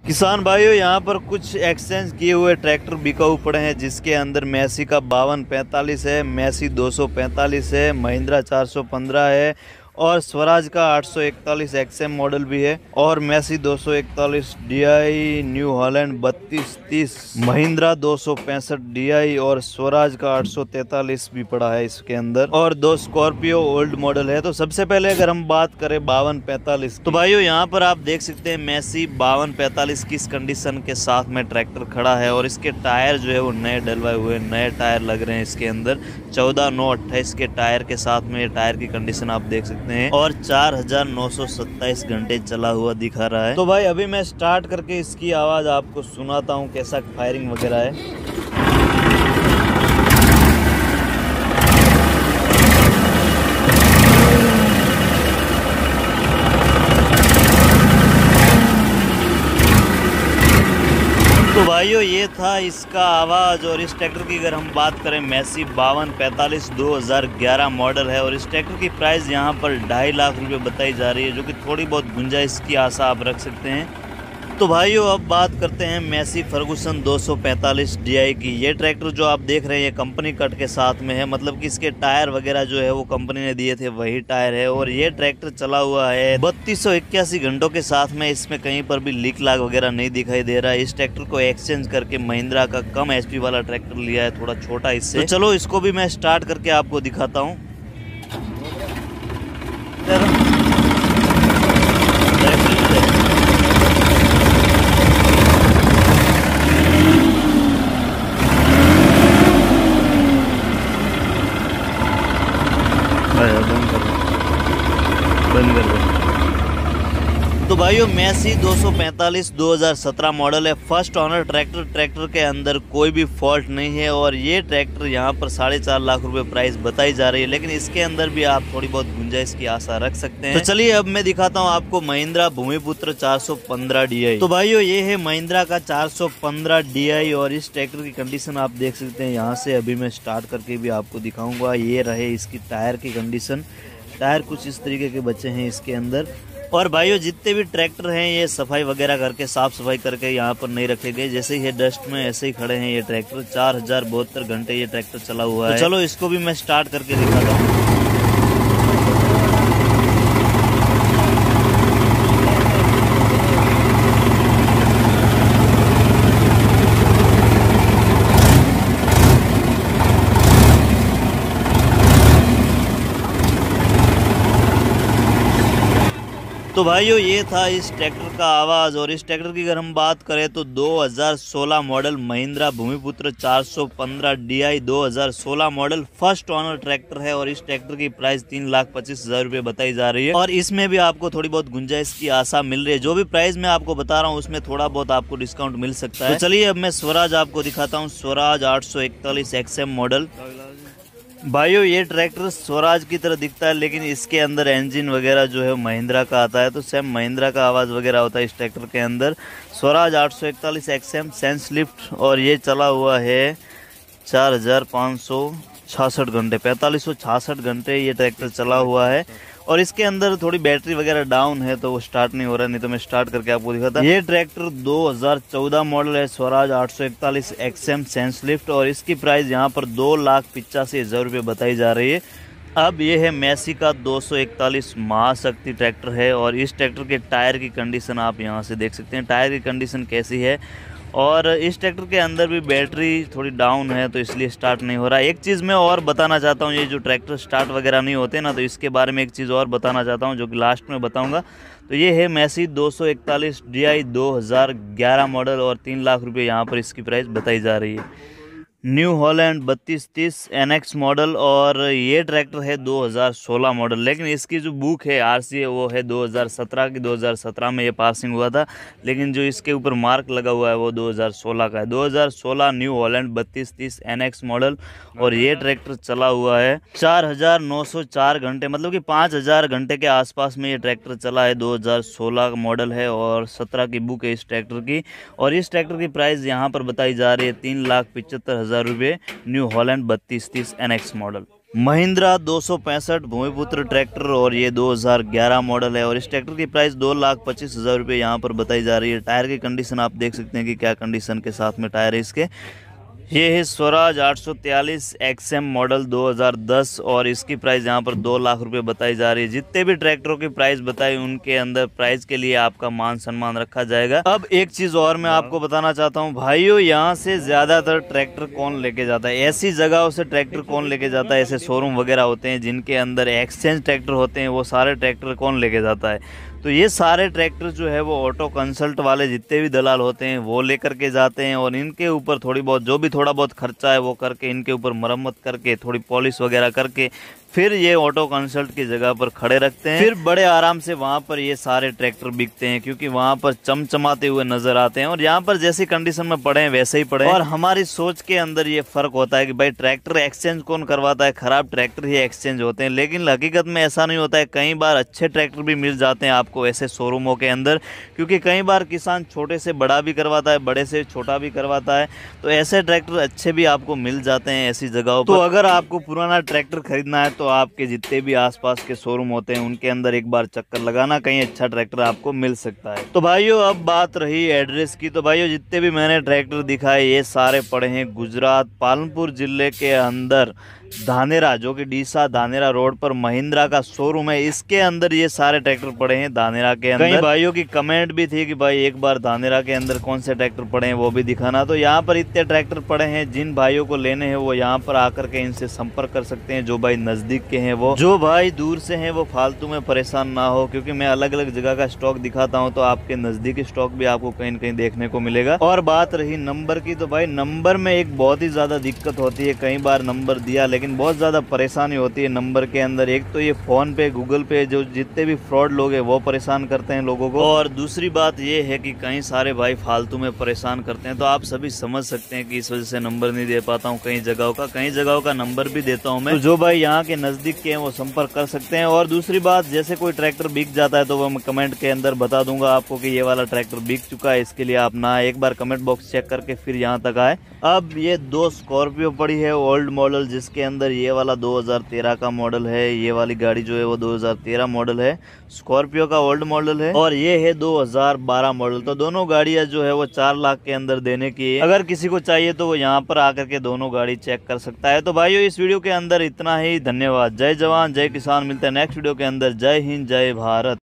किसान भाइयों, यहाँ पर कुछ एक्सचेंज किए हुए ट्रैक्टर बिकाऊ पड़े हैं, जिसके अंदर मैसी का 5245 है, मैसी 245 है, महिंद्रा 415 है और स्वराज का 841 एक्सएम मॉडल भी है और Massey 241 DI, new Holland 3230, Mahindra 265 DI और स्वराज का 843 भी पड़ा है इसके अंदर, और दो स्कॉर्पियो ओल्ड मॉडल है। तो सबसे पहले अगर हम बात करें 5245, तो भाइयों यहाँ पर आप देख सकते हैं मैसी 5245 की इस कंडीशन के साथ में ट्रैक्टर खड़ा है और इसके टायर जो है वो नए डलवाए हुए नए टायर लग रहे हैं इसके अंदर। 14/9/28 के टायर के साथ में ये टायर की कंडीशन आप देख सकते हैं और 4927 घंटे चला हुआ दिखा रहा है। तो भाई अभी मैं स्टार्ट करके इसकी आवाज आपको सुनाता हूँ कैसा फायरिंग वगैरह है। तो भाइयों ये था इसका आवाज़। और इस ट्रैक्टर की अगर हम बात करें, मैसी 5245 2011 मॉडल है और इस ट्रैक्टर की प्राइस यहाँ पर 2.5 लाख रुपए बताई जा रही है, जो कि थोड़ी बहुत गुंजाइश की आशा आप रख सकते हैं। तो भाइयों अब बात करते हैं मैसी फर्गुसन 245 डीआई की। ये ट्रैक्टर जो आप देख रहे हैं ये कंपनी कट के साथ में है, मतलब कि इसके टायर वगैरह जो है वो कंपनी ने दिए थे वही टायर है और ये ट्रैक्टर चला हुआ है 3281 घंटों के साथ में। इसमें कहीं पर भी लीक लाग वगैरह नहीं दिखाई दे रहा है। इस ट्रैक्टर को एक्सचेंज करके महिंद्रा का कम एचपी वाला ट्रैक्टर लिया है, थोड़ा छोटा इससे। तो चलो इसको भी मैं स्टार्ट करके आपको दिखाता हूँ। बंद कर दो। तो भाइयों मैसी 245 2017 मॉडल है, फर्स्ट ऑनर ट्रैक्टर। ट्रैक्टर के अंदर कोई भी फॉल्ट नहीं है और ये ट्रैक्टर यहाँ पर 4.5 लाख रुपए प्राइस बताई जा रही है, लेकिन इसके अंदर भी आप थोड़ी बहुत गुंजाइश की आशा रख सकते हैं। तो चलिए अब मैं दिखाता हूँ आपको महिंद्रा भूमिपुत्र 415 डीआई। तो भाइयों ये है महिंद्रा का 415 डीआई और इस ट्रैक्टर की कंडीशन आप देख सकते हैं यहाँ से। अभी मैं स्टार्ट करके भी आपको दिखाऊंगा। ये रहे इसकी टायर की कंडीशन। टायर कुछ इस तरीके के बचे हैं इसके अंदर। और भाइयों जितने भी ट्रैक्टर हैं ये सफाई वगैरह करके साफ सफाई करके यहाँ पर नहीं रखे गए, जैसे ही ये डस्ट में ऐसे ही खड़े हैं ये ट्रैक्टर। 4072 घंटे ये ट्रैक्टर चला हुआ है। तो चलो इसको भी मैं स्टार्ट करके दिखाता हूँ। तो भाइयों ये था इस ट्रैक्टर का आवाज़। और इस ट्रैक्टर की अगर हम बात करें तो 2016 model Mahindra Bhumiputra 415 DI 2016 model first owner tractor है और इस ट्रैक्टर की प्राइस 3,25,000 रुपये बताई जा रही है और इसमें भी आपको थोड़ी बहुत गुंजाइश की आशा मिल रही है। जो भी प्राइस मैं आपको बता रहा हूँ उसमें थोड़ा बहुत आपको डिस्काउंट मिल सकता है। तो चलिए अब मैं स्वराज आपको दिखाता हूँ। Swaraj 841 XM model. भाइयों ये ट्रैक्टर स्वराज की तरह दिखता है, लेकिन इसके अंदर इंजन वगैरह जो है महिंद्रा का आता है, तो सेम महिंद्रा का आवाज़ वगैरह होता है इस ट्रैक्टर के अंदर। स्वराज 841 एक्सएम सेंस लिफ्ट और ये चला हुआ है 4566 घंटे, 4566 घंटे ये ट्रैक्टर चला हुआ है। और इसके अंदर थोड़ी बैटरी वगैरह डाउन है तो वो स्टार्ट नहीं हो रहा है, नहीं तो मैं स्टार्ट करके आपको दिखाता। ये ट्रैक्टर 2014 मॉडल है, स्वराज 841 एक्सएम सेंस लिफ्ट और इसकी प्राइस यहाँ पर 2,85,000 रुपये बताई जा रही है। अब ये है मैसी का 241 महाशक्ति ट्रैक्टर है और इस ट्रैक्टर के टायर की कंडीशन आप यहाँ से देख सकते हैं। टायर की कंडीशन कैसी है और इस ट्रैक्टर के अंदर भी बैटरी थोड़ी डाउन है तो इसलिए स्टार्ट नहीं हो रहा है। एक चीज़ मैं और बताना चाहता हूँ, ये जो ट्रैक्टर स्टार्ट वगैरह नहीं होते ना, तो इसके बारे में एक चीज़ और बताना चाहता हूँ जो कि लास्ट में बताऊँगा। तो ये है मैसी 241 डीआई 2011 मॉडल और 3 लाख रुपये यहाँ पर इसकी प्राइस बताई जा रही है। न्यू हॉलैंड 3230 एनएक्स मॉडल और ये ट्रैक्टर है 2016 मॉडल, लेकिन इसकी जो बुक है आरसी है वो है 2017 की। 2017 में ये पासिंग हुआ था, लेकिन जो इसके ऊपर मार्क लगा हुआ है वो 2016 का है। 2016 न्यू हॉलैंड 3230 एनएक्स मॉडल और ये ट्रैक्टर चला हुआ है 4904 घंटे, मतलब कि 5000 घंटे के आसपास में ये ट्रैक्टर चला है। 2016 मॉडल है और 17 की बुक है इस ट्रैक्टर की और इस ट्रैक्टर की प्राइस यहाँ पर बताई जा रही है 3,75,000 रुपये। New Holland 3230 NX model. Mahindra 265 Bhumiputra tractor और ये 2011 मॉडल है और इस ट्रैक्टर की प्राइस 2,25,000 रुपये यहाँ पर बताई जा रही है। टायर की कंडीशन आप देख सकते हैं कि क्या कंडीशन के साथ में टायर है इसके। ये है स्वराज 843 XM मॉडल 2010 और इसकी प्राइस यहाँ पर 2 लाख रुपए बताई जा रही है। जितने भी ट्रैक्टरों की प्राइस बताई उनके अंदर प्राइस के लिए आपका मान सम्मान रखा जाएगा। अब एक चीज़ और मैं आपको बताना चाहता हूँ भाइयों, यहाँ से ज़्यादातर ट्रैक्टर कौन लेके जाता है, ऐसी जगहों से ट्रैक्टर कौन लेके जाता है, ऐसे शोरूम वगैरह होते हैं जिनके अंदर एक्सचेंज ट्रैक्टर होते हैं, वो सारे ट्रैक्टर कौन लेके जाता है। तो ये सारे ट्रैक्टर जो है वो ऑटो कंसल्ट वाले जितने भी दलाल होते हैं वो लेकर के जाते हैं और इनके ऊपर थोड़ी बहुत जो भी थोड़ा बहुत खर्चा है वो करके इनके ऊपर मरम्मत करके थोड़ी पॉलिश वगैरह करके फिर ये ऑटो कंसल्ट की जगह पर खड़े रखते हैं। फिर बड़े आराम से वहाँ पर ये सारे ट्रैक्टर बिकते हैं क्योंकि वहाँ पर चमचमाते हुए नजर आते हैं और यहाँ पर जैसी कंडीशन में पड़े हैं वैसे ही पड़े हैं। और हमारी सोच के अंदर ये फर्क होता है कि भाई ट्रैक्टर एक्सचेंज कौन करवाता है, खराब ट्रैक्टर ही एक्सचेंज होते हैं, लेकिन हकीकत में ऐसा नहीं होता है। कई बार अच्छे ट्रैक्टर भी मिल जाते हैं आपको ऐसे शोरूमों के अंदर, क्योंकि कई बार किसान छोटे से बड़ा भी करवाता है, बड़े से छोटा भी करवाता है, तो ऐसे ट्रैक्टर अच्छे भी आपको मिल जाते हैं ऐसी जगहों पर। तो अगर आपको पुराना ट्रैक्टर खरीदना है तो आपके जितने भी आसपास के शोरूम होते हैं उनके अंदर एक बार चक्कर लगाना, कहीं अच्छा ट्रैक्टर आपको मिल सकता है। तो भाइयों अब बात रही एड्रेस की, तो भाइयों जितने भी मैंने ट्रैक्टर दिखाए ये सारे पड़े हैं गुजरात पालनपुर जिले के अंदर धानेरा, जो कि डीसा धानेरा रोड पर महिंद्रा का शोरूम है, इसके अंदर ये सारे ट्रैक्टर पड़े हैं धानेरा के अंदर। कई भाइयों की कमेंट भी थी कि भाई एक बार धानेरा के अंदर कौन से ट्रैक्टर पड़े हैं वो भी दिखाना। तो यहाँ पर इतने ट्रैक्टर पड़े हैं, जिन भाइयों को लेने हैं वो यहाँ पर आकर के इनसे संपर्क कर सकते हैं। जो भाई नजदीक के हैं वो, जो भाई दूर से हैं वो फालतू में परेशान ना हो, क्योंकि मैं अलग अलग जगह का स्टॉक दिखाता हूँ तो आपके नजदीकी स्टॉक भी आपको कहीं न कहीं देखने को मिलेगा। और बात रही नंबर की, तो भाई नंबर में एक बहुत ही ज्यादा दिक्कत होती है। कई बार नंबर दिया लेकिन बहुत ज्यादा परेशानी होती है नंबर के अंदर। एक तो ये फोन पे गूगल पे जो जितने भी फ्रॉड लोग हैं वो परेशान करते हैं लोगों को, और दूसरी बात ये है कि कई सारे भाई फालतू में परेशान करते हैं। तो आप सभी समझ सकते हैं कि इस वजह से नंबर नहीं दे पाता हूँ कई जगहों का नंबर भी देता हूँ मैं। तो जो भाई यहाँ के नजदीक के हैं वो संपर्क कर सकते हैं। और दूसरी बात, जैसे कोई ट्रैक्टर बिक जाता है तो वो मैं कमेंट के अंदर बता दूंगा आपको कि ये वाला ट्रैक्टर बिक चुका है। इसके लिए आप ना एक बार कमेंट बॉक्स चेक करके फिर यहाँ तक आए। अब ये 2 स्कॉर्पियो पड़ी है ओल्ड मॉडल, जिसके अंदर ये वाला 2013 का मॉडल है, ये वाली गाड़ी जो है वो 2013 मॉडल है, स्कॉर्पियो का ओल्ड मॉडल है, और ये है 2012 मॉडल। तो दोनों गाड़ियां जो है वो 4 लाख के अंदर देने की है। अगर किसी को चाहिए तो वो यहाँ पर आकर के दोनों गाड़ी चेक कर सकता है। तो भाइयों इस वीडियो के अंदर इतना ही। धन्यवाद। जय जवान जय किसान। मिलते हैं नेक्स्ट वीडियो के अंदर। जय हिंद जय भारत।